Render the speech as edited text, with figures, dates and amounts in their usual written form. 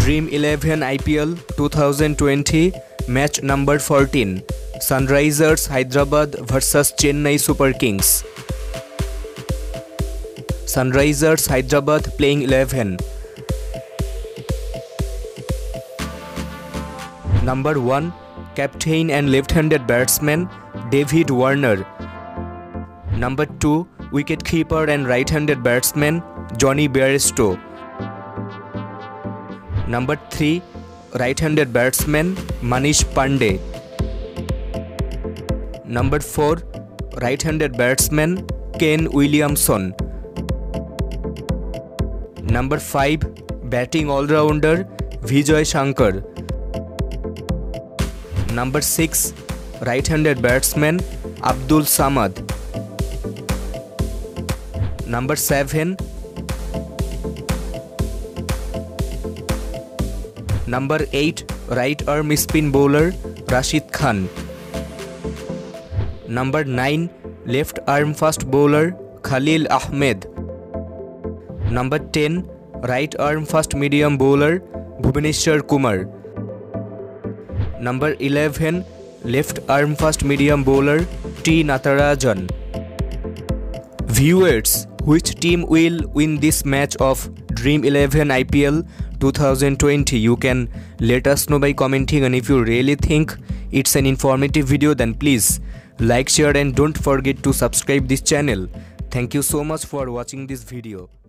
Dream 11 IPL 2020 match number 14 Sunrisers Hyderabad vs Chennai Super Kings. Sunrisers Hyderabad playing 11. Number 1 captain and left-handed batsman David Warner. Number 2 wicket-keeper and right-handed batsman Johnny Bairstow. Number 3 right-handed batsman Manish Pandey. Number 4 right-handed batsman Kane Williamson. Number 5 batting all-rounder Vijay Shankar. Number 6 right-handed batsman Abdul Samad. Number 7 Number 8 right arm spin bowler Rashid Khan. Number 9 left arm fast bowler Khalil Ahmed. Number 10 right arm fast medium bowler Bhuvaneshwar Kumar. Number 11 left arm fast medium bowler T Natarajan. Viewers, which team will win this match of Dream 11 IPL 2020? You can let us know by commenting, and if you really think it's an informative video, then please like, share and don't forget to subscribe this channel. Thank you so much for watching this video.